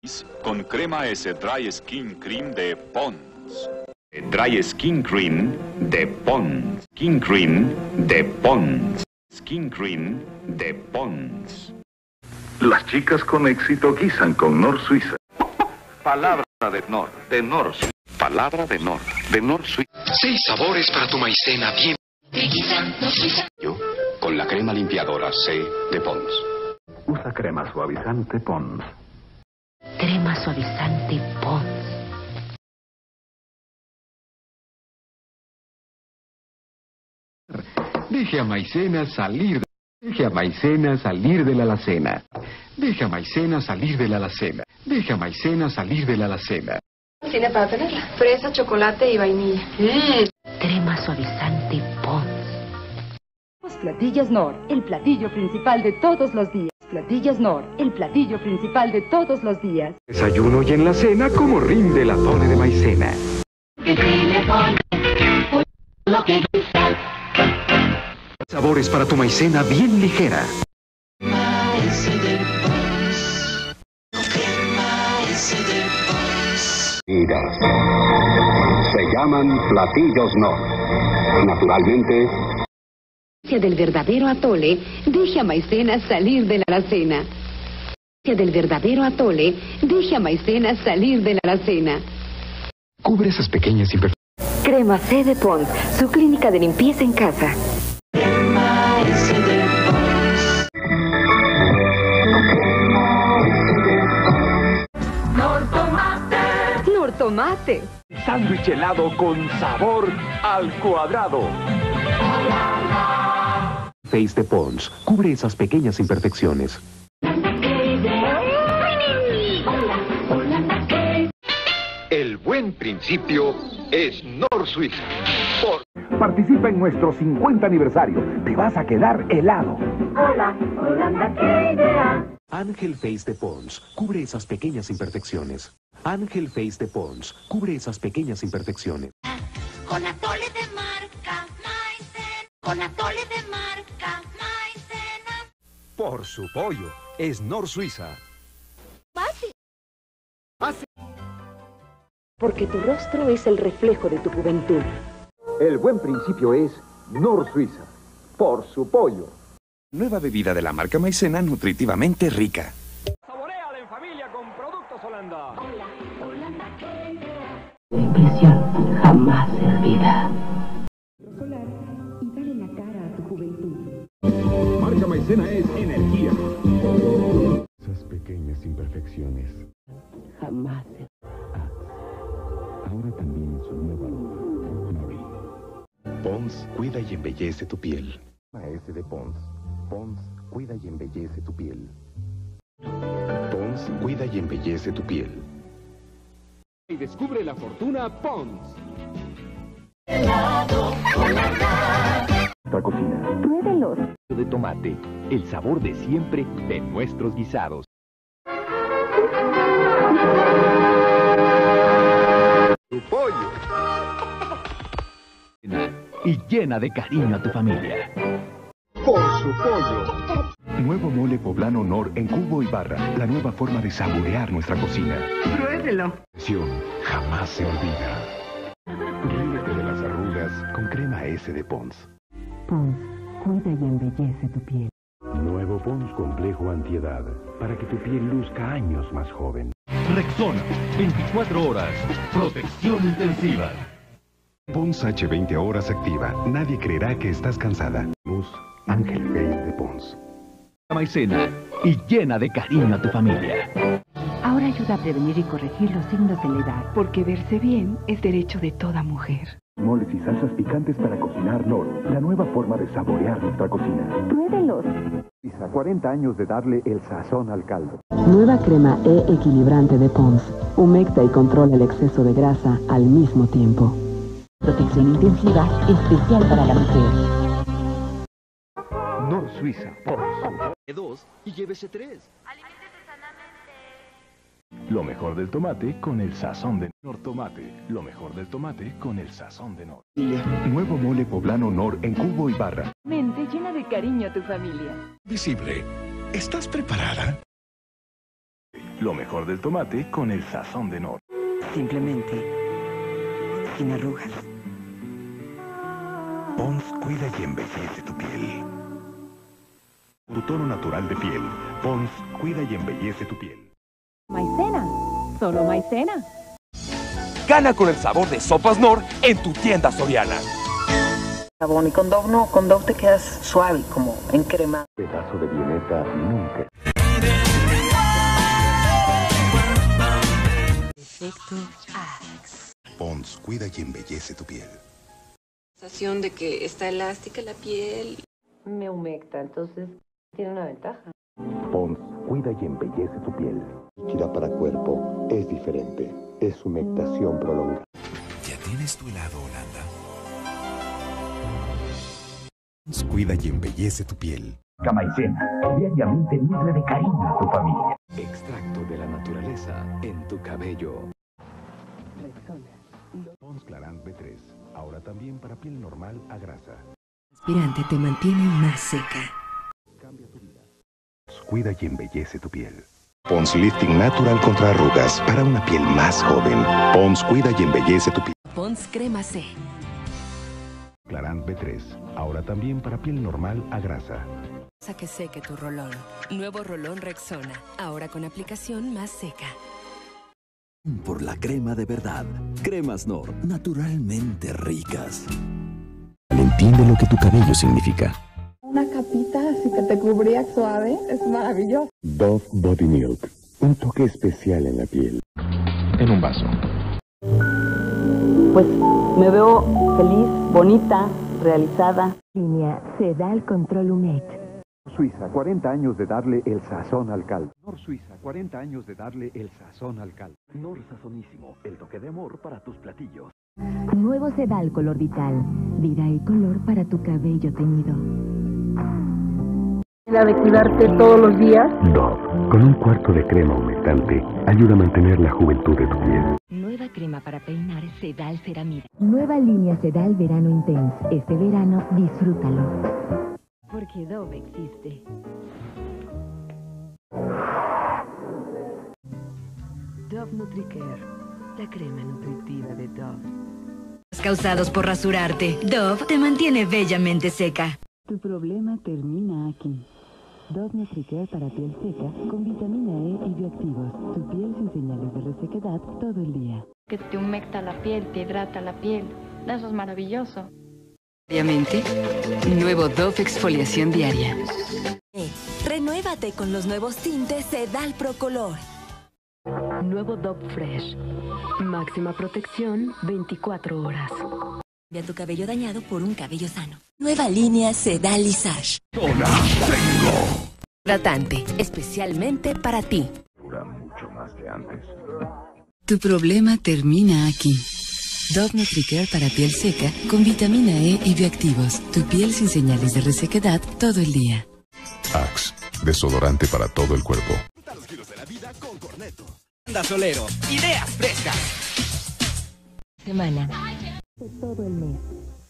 Con crema S Dry Skin Cream de Pond's. Dry Skin Cream de Pond's. Skin Cream de Pond's. Skin Cream de Pond's. Las chicas con éxito guisan con Nor Suiza. Palabra de Nor Suiza. Palabra de Nor Suiza. 6 sabores para tu maicena bien. Yo, con la crema limpiadora C de Pond's. Usa crema suavizante Pond's. Crema suavizante Pond's. Deje a Maicena salir. Deje a Maicena salir de la alacena. Deje a Maicena salir de la alacena. Deje a Maicena salir de la alacena. Tiene para tenerla. Fresa, chocolate y vainilla. Crema suavizante Pond's. Platillos Nor, el platillo principal de todos los días. Platillos Nor, el platillo principal de todos los días. Desayuno y en la cena como rinde la atole de maicena. Sabores para tu maicena bien ligera. Se llaman platillos Nor. Naturalmente, Del verdadero atole, deje a Maicena salir de la alacena. Del verdadero atole, deje a Maicena salir de la alacena. Cubre esas pequeñas imperfecciones. Crema C de Pond's, su clínica de limpieza en casa. Nor Tomate. Sándwich helado con sabor al cuadrado. Face de Pond's cubre esas pequeñas imperfecciones. El buen principio es Nor Suiza. Participa en nuestro 50 aniversario. Te vas a quedar helado. Ángel Face de Pond's cubre esas pequeñas imperfecciones. Ángel Face de Pond's cubre esas pequeñas imperfecciones. Con atole de marca Maicena. Con atole de marca Maicena. Por su pollo, es Nor Suiza. Fácil. Porque tu rostro es el reflejo de tu juventud. El buen principio es Nor Suiza. Por su pollo. Nueva bebida de la marca Maicena nutritivamente rica. Saboreala en familia con productos Holanda. Impresión jamás servida. Y dale la cara a tu juventud. Marca Maicena es energía. Esas pequeñas imperfecciones. Jamás. Ahora también su nuevo aroma. Marie. Pond's cuida y embellece tu piel. S de Pond's. Pond's cuida y embellece tu piel. Pond's cuida y embellece tu piel. Y descubre la fortuna Pond's. Nuestra cocina. Pruébelos. De tomate, el sabor de siempre de nuestros guisados. Tu pollo. Y llena de cariño a tu familia. Por su pollo. Nuevo mole poblano Nor en cubo y barra. La nueva forma de saborear nuestra cocina. Pruébelo. Jamás se olvida. Ríete de las arrugas con crema S de Pond's. Pond's cuida y embellece tu piel. Nuevo Pond's complejo antiedad. Para que tu piel luzca años más joven. Rexona, 24 horas, protección intensiva. Pond's H 20 horas activa. Nadie creerá que estás cansada. Luz Ángel Face de Pond's. Maicena y llena de cariño a tu familia. Ahora ayuda a prevenir y corregir los signos de la edad. Porque verse bien es derecho de toda mujer. Moles y salsas picantes para cocinar Nor. La nueva forma de saborear nuestra cocina. Pruébelos. 40 años de darle el sazón al caldo. Nueva crema E equilibrante de Pond's. Humecta y controla el exceso de grasa al mismo tiempo. Protección intensiva especial para la mujer. Nor Suiza. Por su 2 y llévese 3. Aliméntese sanamente. Lo mejor del tomate con el sazón de Nor Tomate. Lo mejor del tomate con el sazón de Nor. Nuevo mole poblano Nor en cubo y barra. Mente llena de cariño a tu familia. Visible. ¿Estás preparada? Lo mejor del tomate con el sazón de Nor. Simplemente, sin arrugas. Pond's cuida y embellece tu piel. Tu tono natural de piel. Pond's cuida y embellece tu piel. Maicena, solo maicena. Gana con el sabor de Sopas Nor en tu tienda Soriana. Jabón y con Dove no, con Dove te quedas suave, como en crema. Pedazo de vieneta nunca. Efecto Axe. Pond's cuida y embellece tu piel. Sensación de que está elástica la piel. Me humecta, entonces tiene una ventaja. Pond's cuida y embellece tu piel. Líquida para cuerpo es diferente. Es humectación prolongada. ¿Ya tienes tu helado Holanda? Pond's cuida y embellece tu piel. Maicena, diariamente nutre de cariño a tu familia. Extracto de la naturaleza en tu cabello. Pond's Clarant B3. Ahora también para piel normal a grasa. Aspirante te mantiene más seca. Cambia tu vida. Cuida y embellece tu piel. Pond's Lifting Natural contra arrugas para una piel más joven. Pond's cuida y embellece tu piel. Pond's Crema C. Clarant B3. Ahora también para piel normal a grasa. Hasta que seque tu rolón. Nuevo rolón Rexona. Ahora con aplicación más seca. Por la crema de verdad. Cremas Nor, naturalmente ricas. Entiende lo que tu cabello significa. Una capita así que te cubría suave, es maravilloso. Dove Body Milk. Un toque especial en la piel. En un vaso. Pues me veo feliz, bonita, realizada. Línea Sedal Control Umet. Suiza, 40 años de darle el sazón al caldo. Nor Suiza, 40 años de darle el sazón al caldo. Nor Sazonísimo, el toque de amor para tus platillos. Nuevo Sedal Color Vital. Vida y color para tu cabello teñido. La de cuidarte todos los días. Dove, con un cuarto de crema humectante, ayuda a mantener la juventud de tu piel. Nueva crema para peinar Sedal Ceramida. Nueva línea Sedal Verano Intense. Este verano, disfrútalo. Porque Dove existe. Dove NutriCare, la crema nutritiva de Dove. Causados por rasurarte, Dove te mantiene bellamente seca. Tu problema termina aquí. Dove NutriCare para piel seca con vitamina E y bioactivos. Tu piel sin señales de resequedad todo el día. Que te humecta la piel, te hidrata la piel. Eso es maravilloso. Obviamente, nuevo Dove Exfoliación Diaria. Renuévate con los nuevos tintes Sedal Pro Color. Nuevo Dove Fresh. Máxima protección 24 horas. Cambia tu cabello dañado por un cabello sano. Nueva línea Sedal Lisage. Hidratante, especialmente para ti. Dura mucho más que antes. Tu problema termina aquí. Dove NutriCare para piel seca con vitamina E y bioactivos. Tu piel sin señales de resequedad todo el día. Axe, desodorante para todo el cuerpo. Los giros de la vida con Corneto. Anda Solero, ideas frescas. Semana. De todo el mes.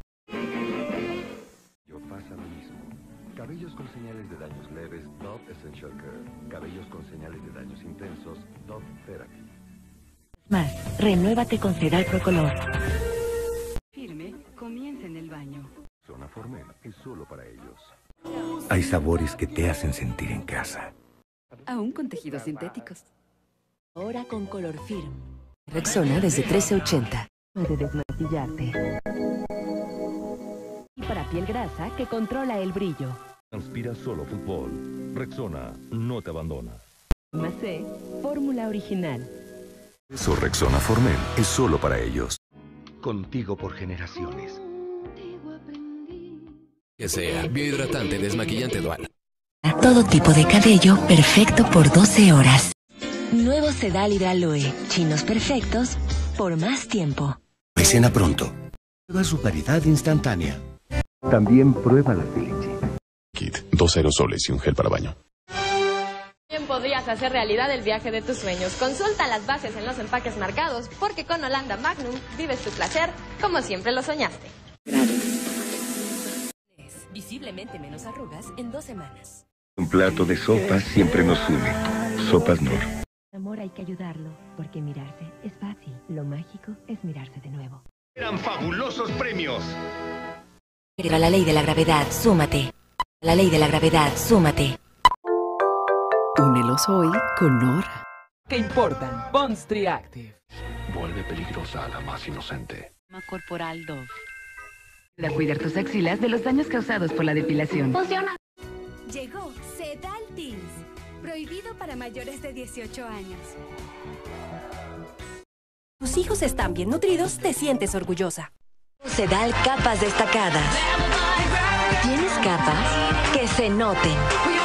Yo pasa lo mismo. Cabellos con señales de daños leves, Dove Essential Care. Cabellos con señales de daños intensos, Dove Therapy. Más, renuévate con Sedal Pro Color. Firme, comienza en el baño. Zona Formel es solo para ellos. Hay sabores que te hacen sentir en casa. Aún con tejidos sintéticos. Ahora con Color Firm. Rexona desde $13.80. Puede desmaquillarte. Y para piel grasa que controla el brillo. Transpira solo fútbol. Rexona no te abandona. Más C, fórmula original. Eso Rexona Formel es solo para ellos. Contigo por generaciones. Que sea biohidratante, desmaquillante dual. Todo tipo de cabello perfecto por 12 horas. Nuevo Sedal Hidraloe. Chinos perfectos por más tiempo. Maicena pronto. Prueba su claridad instantánea. También prueba las de leche. Kit, 2 aerosoles y un gel para baño. Bien podrías hacer realidad el viaje de tus sueños. Consulta las bases en los empaques marcados, porque con Holanda Magnum vives tu placer como siempre lo soñaste. Visiblemente menos arrugas en 2 semanas. Un plato de sopas siempre nos une. Sopas Nor. Amor hay que ayudarlo, porque mirarse es fácil. Lo mágico es mirarse de nuevo. Eran fabulosos premios. Pero a la ley de la gravedad, súmate. A la ley de la gravedad, súmate. Únelos hoy con Nora. ¿Qué importan? Pond's Triactive. Vuelve peligrosa a la más inocente. Corporal Dove. Ayuda a cuidar tus axilas de los daños causados por la depilación. Funciona. Llegó Sedal Teens, prohibido para mayores de 18 años. Tus hijos están bien nutridos, te sientes orgullosa. Sedal Capas Destacadas. ¿Tienes capas? Que se noten.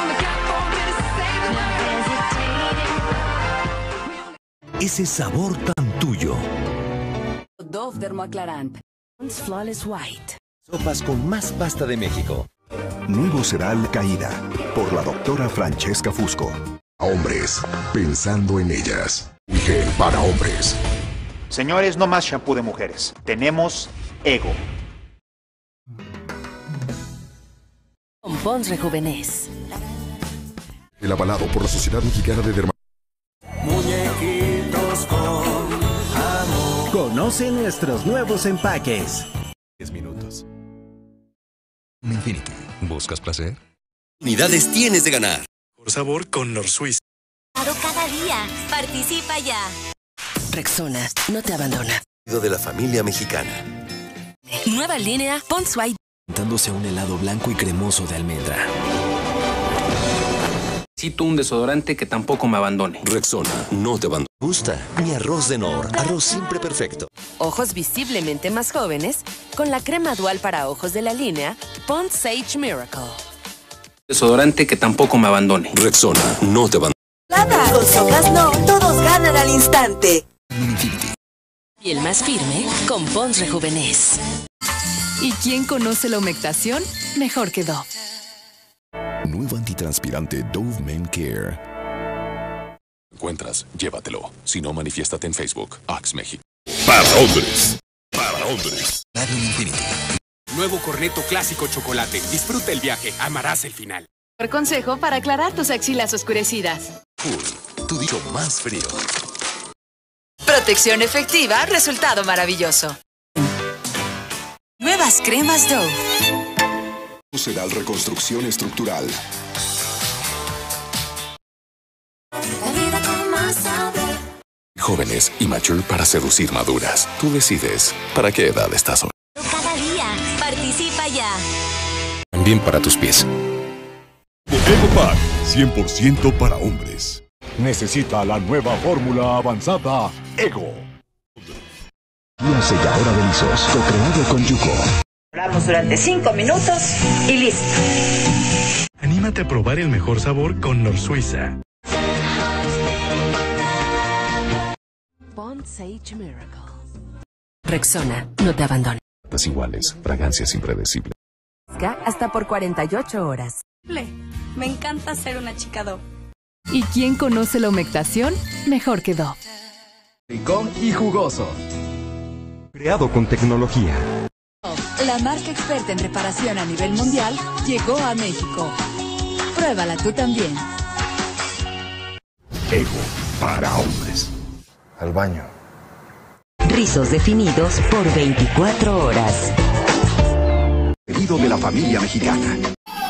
Ese sabor tan tuyo. Dove Dermoaclarant. Flawless White. Sopas con más pasta de México. Nuevo Sedal Caída, por la doctora Francesca Fusco. Hombres, pensando en ellas. Gel para hombres. Señores, no más shampoo de mujeres. Tenemos Ego. Con Pond's Rejuvenez. El avalado por la Sociedad Mexicana de Muñequitos con amor. Conoce nuestros nuevos empaques. 10 minutos. Infinity. ¿Buscas placer? Unidades tienes de ganar. Por sabor con Nor Suiza. Cada día. Participa ya. Rexona no te abandona. De la familia mexicana. Nueva línea Pond's White. Dándose un helado blanco y cremoso de almendra. Necesito un desodorante que tampoco me abandone. Rexona no te abandona. Gusta mi arroz de Nor. Arroz siempre perfecto. Ojos visiblemente más jóvenes con la crema dual para ojos de la línea Pond's Sage Miracle. Desodorante que tampoco me abandone. Rexona no te abandona. Con Sopas No, todos ganan al instante. Piel más firme con Pond's Rejuvenez. ¿Y quién conoce la humectación mejor que Dove? Nuevo antitranspirante Dove Men Care. Encuentras, llévatelo. Si no, manifiéstate en Facebook. Axe México. Para hombres. Para hombres. Magnum Infinity. Nuevo corneto clásico chocolate. Disfruta el viaje, amarás el final. Por consejo para aclarar tus axilas oscurecidas. Full, tu dicho más frío. Protección efectiva, resultado maravilloso. Nuevas cremas Dove. Sedal Reconstrucción Estructural. Jóvenes y mature para seducir maduras. Tú decides para qué edad estás hoy. Cada día. Participa ya. También para tus pies. Ego Pack, 100% para hombres. Necesita la nueva fórmula avanzada Ego. La selladora de lisos, co-creado con Yuko. Hablamos durante 5 minutos y listo. Anímate a probar el mejor sabor con Nor Suiza. Pond's Sage Miracle. Rexona no te abandona. Iguales, fragancias impredecibles. Hasta por 48 horas. Me encanta ser una chica Dove. ¿Y quién conoce la humectación mejor que Dove? Ricón y jugoso. Creado con tecnología. La marca experta en reparación a nivel mundial llegó a México. Pruébala tú también. Ego para hombres. Al baño. Rizos definidos por 24 horas. Pedido de la familia mexicana.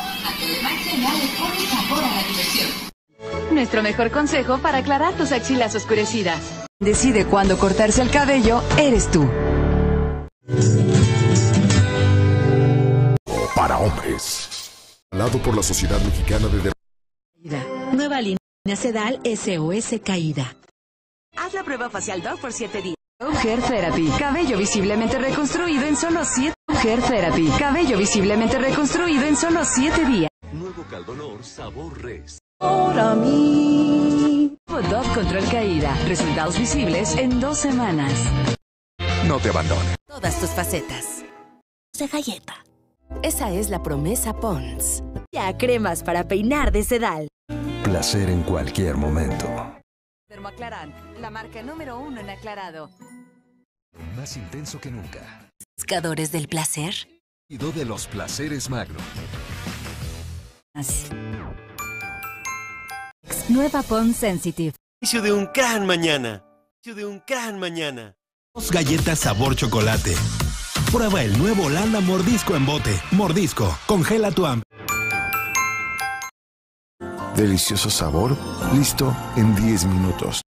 Nuestro mejor consejo para aclarar tus axilas oscurecidas. Decide cuándo cortarse el cabello, eres tú. Para hombres. Avalado por la Sociedad Mexicana de Nueva línea Sedal SOS Caída. Haz la prueba facial Dove por 7 días. Hair Therapy, cabello visiblemente reconstruido en solo 7. Hair Therapy, cabello visiblemente reconstruido en solo 7 días. Nuevo caldo Nor sabor res. Para mí. Dove Control Caída, resultados visibles en 2 semanas. No te abandones. Todas tus facetas. De galleta. Esa es la promesa Pond's. Ya cremas para peinar de Sedal. Placer en cualquier momento. Dermoaclarant, la marca número 1 en aclarado. Más intenso que nunca. Buscadores del placer. Y de los placeres Magnum. Nueva Pond's Sensitive. Inicio de un gran mañana. Inicio de un gran mañana. Galletas sabor chocolate. Prueba el nuevo Holanda Mordisco en bote. Mordisco, congela tu hambre. Delicioso sabor, listo en 10 minutos.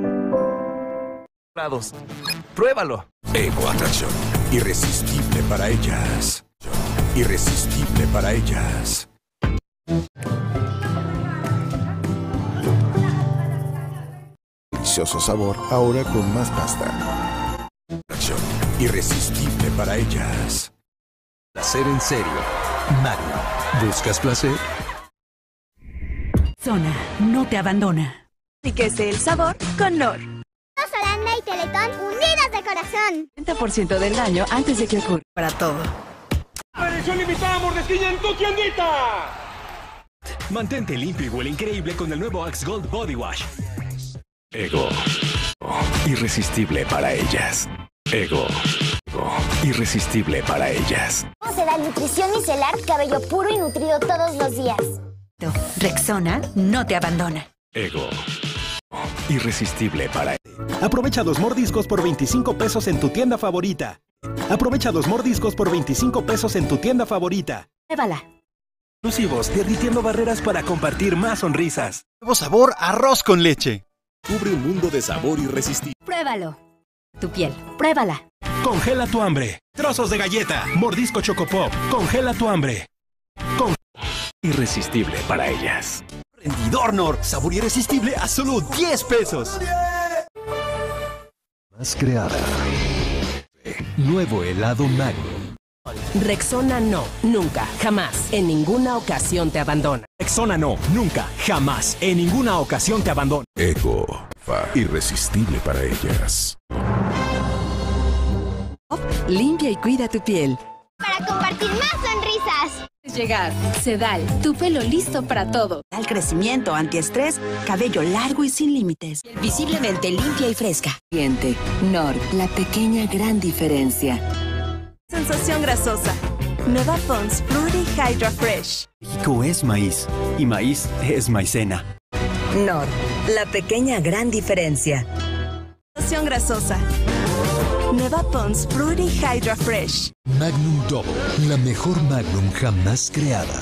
Pruébalo. Ego Atracción. Irresistible para ellas. Irresistible para ellas. Delicioso sabor, ahora con más pasta. Atracción. Irresistible para ellas. Placer en serio. Magnum. ¿Buscas placer? Zona no te abandona. Enriquece el sabor con Nor. Holanda y Teletón unidos de corazón. 30% del daño antes de que ocurra. Para todo. ¡Edición limitada mordisquilla en tu tiendita! Mantente limpio y huele increíble con el nuevo Axe Gold Body Wash. Ego. Irresistible para ellas. Ego. Irresistible para ellas. Se da nutrición micelar, cabello puro y nutrido todos los días. Rexona no te abandona. Ego. Irresistible para ellas. Aprovecha 2 mordiscos por 25 pesos en tu tienda favorita. Aprovecha 2 mordiscos por 25 pesos en tu tienda favorita. Pruébala. Exclusivos, derritiendo barreras para compartir más sonrisas. Nuevo sabor, arroz con leche. Cubre un mundo de sabor irresistible. Pruébalo. Tu piel, pruébala. Congela tu hambre. Trozos de galleta. Mordisco Chocopop. Congela tu hambre. Irresistible para ellas. Rendidor Nor. Sabor irresistible a solo 10 pesos. Más creada. Nuevo helado Magnum. Rexona no, nunca, jamás, en ninguna ocasión te abandona. Rexona no, nunca, jamás, en ninguna ocasión te abandona. Ego. Irresistible para ellas. Limpia y cuida tu piel. Para compartir más sonrisas. Llegar, Sedal, tu pelo listo para todo. Al crecimiento, antiestrés, cabello largo y sin límites. Visiblemente limpia y fresca. Siente, Nor, la pequeña gran diferencia. Sensación grasosa. Nueva Pond's Fruity Hydra Fresh. México es maíz y maíz es maicena. Nor, la pequeña gran diferencia. Sensación grasosa. Nueva Pond's Fruity Hydra Fresh. Magnum Double, la mejor Magnum jamás creada.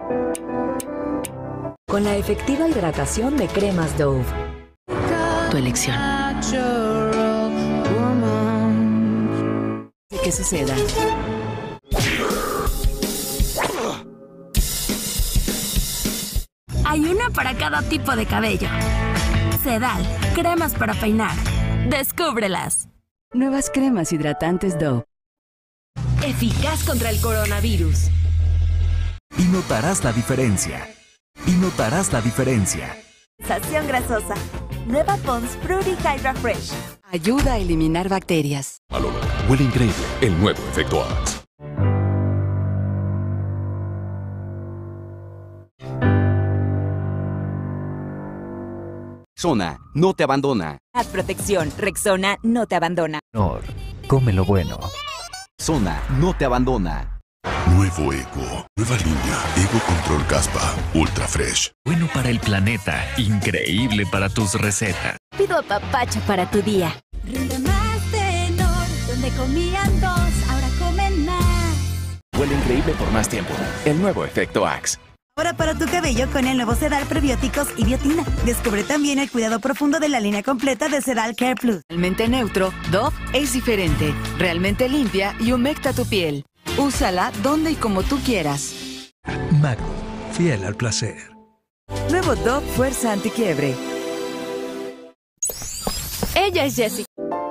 Con la efectiva hidratación de cremas Dove. Tu elección. ¿Qué suceda? Hay una para cada tipo de cabello. Sedal, cremas para peinar. Descúbrelas. Nuevas cremas hidratantes Dove. Eficaz contra el coronavirus. Y notarás la diferencia. Y notarás la diferencia. Sensación grasosa. Nueva Pond's Fruity Hydra Fresh. Ayuda a eliminar bacterias. Malona. Huele increíble. El nuevo efecto Axe. Rexona no te abandona. Haz protección. Rexona no te abandona. Nor, come lo bueno. Rexona no te abandona. Nuevo Ego. Nueva línea. Ego Control Caspa. Ultra Fresh. Bueno para el planeta. Increíble para tus recetas. Pido apapacho para tu día. Rinde más de Nor, donde comían 2, ahora comen más. Huele increíble por más tiempo. El nuevo efecto Axe. Ahora para tu cabello con el nuevo Sedal Prebióticos y Biotina. Descubre también el cuidado profundo de la línea completa de Sedal Care Plus. Realmente neutro, Dove es diferente. Realmente limpia y humecta tu piel. Úsala donde y como tú quieras. Magnum, fiel al placer. Nuevo Dove Fuerza Antiquiebre. Ella es Jessie.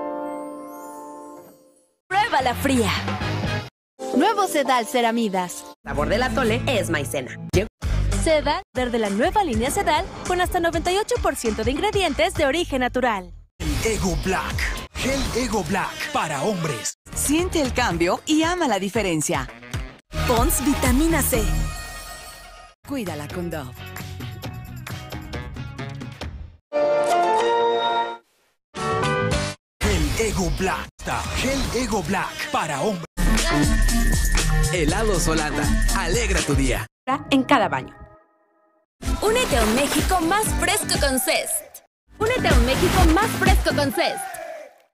Prueba la fría. Nuevo Sedal Ceramidas. Sabor del atole es maicena. Sedal, de la nueva línea Sedal, con hasta 98% de ingredientes de origen natural. Ego Black. Gel Ego Black para hombres. Siente el cambio y ama la diferencia. Pond's Vitamina C. Cuídala con Dove. Gel Ego Black. Gel Ego Black para hombres. Helados Holanda. Alegra tu día. En cada baño. Únete a un México más fresco con Zest. Únete a un México más fresco con CES.